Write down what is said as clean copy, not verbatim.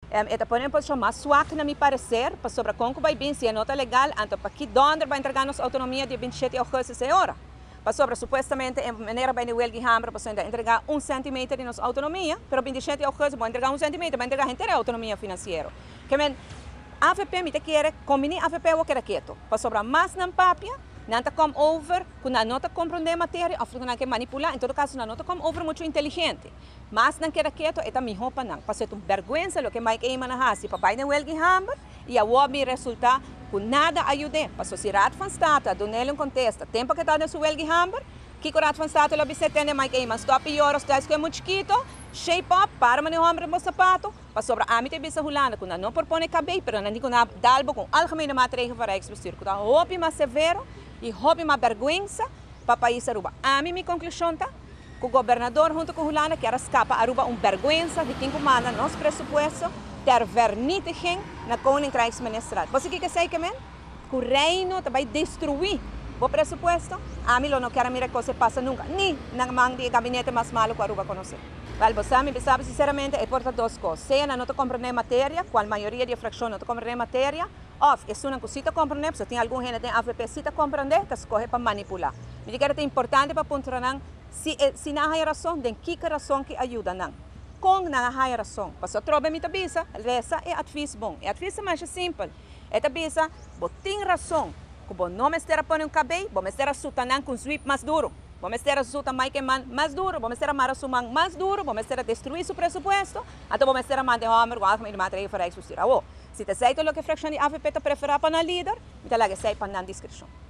Esta põe uma posição mais suave, na meu parecer, para sobre a concubina bem, se é nota legal, então para que donde vai entregar nossa autonomia de 27 de agosto essa hora. Para sobre, supostamente, em maneira bem de Welgi Hamra, para entregar 1 centímetro de nossa autonomia, mas 27 de agosto vai entregar 1 centímetro, vai entregar inteira autonomia financeira. Que a AFP me quer combinar AFP o que era quieto, para sobre mais na papia, não está come over, quando a nota compreende a matéria, ou não quer manipular, em todo caso, a nota come over muito inteligente. Mas não quer quieto, é também roupa não. Para ser uma vergonha, o que mais é uma se papai não Welgi Hamra, e a OAB resulta com nada ajuda. Para a sociedade van Stata, do Nelly contesta, tempo que está nesse Welgi Hamra, que o Raad van Stata lo bisetende mais que mas stop e horas, das que é muito chiquito, shape up, para manejar hambre no sapato, para sobre a mim te bisa hulana, quando não propõe cabelo, pero não digo na dalbo com algemene maatregelen para expostir, quando hobby mais severo e hobby mais vergonha para o país Aruba. A mim minha conclusão tá que o governador junto com hulana quer escapar Aruba vergonha de quem comanda nosso presupuesto ter vernietigen na Koninkrijksministraat. Você que sei que o reino vai destruir o presupuesto, a mim não quero mirar que passa nunca, nem na mão de gabinete mais malo que a Aruba conhecer. Você sabe sinceramente, é por duas coisas. Se não te compreende matéria, qual a maioria da fração não te compreende matéria, ou é uma coisa que compreende, se tem algum gente tem AFP que te compreende, que escolhe para manipular. Me digo que é importante para pontuar se não há razão, de que razão que ajuda não. Com não há razão, para só trocar minha bisa, essa é advice bom. É advice mais simples. Esta bisa, tem razão. Como não me estar pondo um cabelo, vamos estar sutanando com sweep mais duro. Vamos estar sutan mais duro, vamos estar marasumang mais duro, vamos estar destruir seu presupuesto, então vamos estar mandando o homem com a matéria para expulsar. Se te sei o que fração de AFP te prefere para o líder, então lá que sei para não discrição.